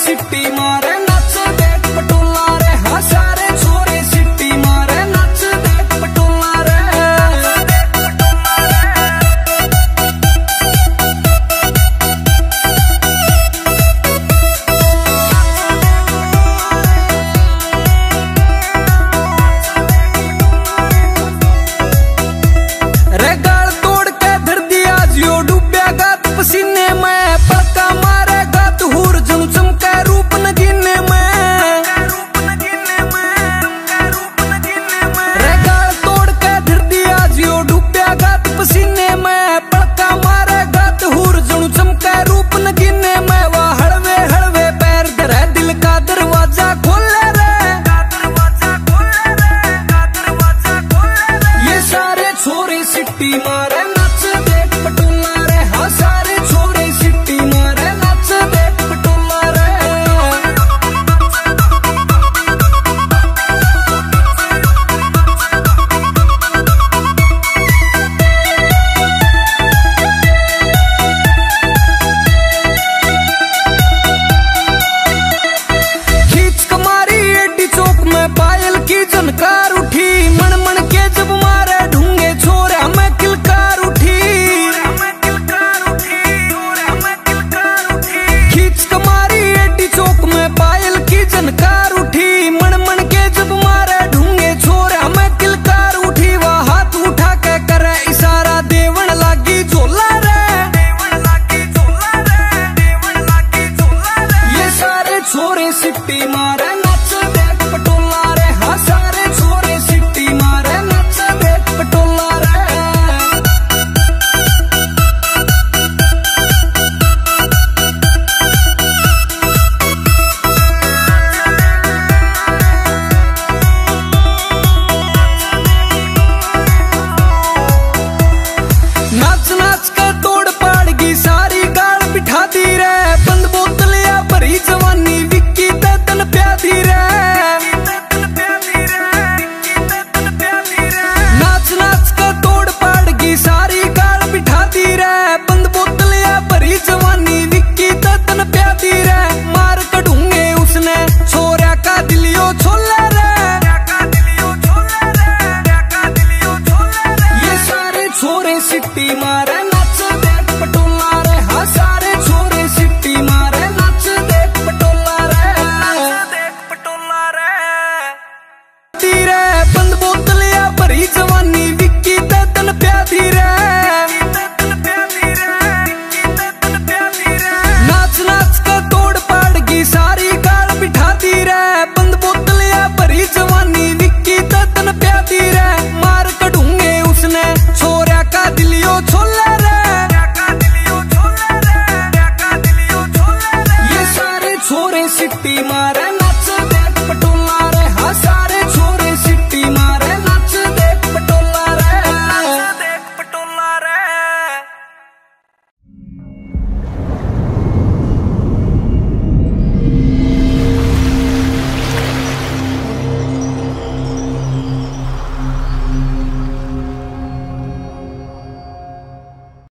सिट्टी मारे नच देख पटोला रे, हाँ सारे छोरे सिट्टी मारे नच देख पटोला रे। रे गाल तोड़ के धर दिया जियो डूबया गात पसीने में, पड़का मारे गात हूर जम चमके रूप नगीने में। रे गाल तोड़ के धर दिया जियो डूबया गात पसीने में, पड़का मारे गात हूर जम चमके रूप नगीने में। वह हड़वे हड़वे पैर धरे दिल का दरवाजा खोले रे, ये सारे छोरे सिट्टी मारे नच देख पटोला रे, हाँ सारे छोरे सिट्टी मारे नच देख पटोला रे। खींच कमारी एडी चौक में पायल की जनकार उठी, मन मन के जब मारे ढूंगे छोरे हमें किलकार उठी। खींच कमारी एडी चौक में पायल की जनकार उठी, मन मन के जब मारे ढूंगे छोरे हमें किलकार उठी। वह हाथ उठा के करे इशारा देवन लागी झोला रे, ये सारे छोरे सिट्टी मारे नच देख पटोला रे, हाँ सारे छोरे सिट्टी मारे नच देख पटोला रे। नाच नाच कर तोड़ पाड़गी सारी गाल बिठा दी रे, बंद बोतलिया भरी जवानी विक्की तन प्यादी रे। नाच नाच कर तोड़ पाड़गी सारी गाल बिठा दी रे, बंद बोतलिया भरी जवानी विक्की तन प्यादी रे। मार कढूंगे उसने छोरा का दिलियो छोला रे, ये सारे छोरे सिट्टी मारे नच देख पटोला रे, हाँ सारे छोरे सिट्टी मारे नच देख पटोला रे। तीरे बंद बोतलिया भरी जवानी विक्की तन प्यादी रे। नाच नाच कर तोड़ पाड़गी सारी गाल बिठा दी रे, बंद बोतलिया भरी जवानी विक्की तन प्यादी रे। मार कढूंगे उसने छोरा का दिलियो छोला रे, ये सारे छोरे सिट्टी मारे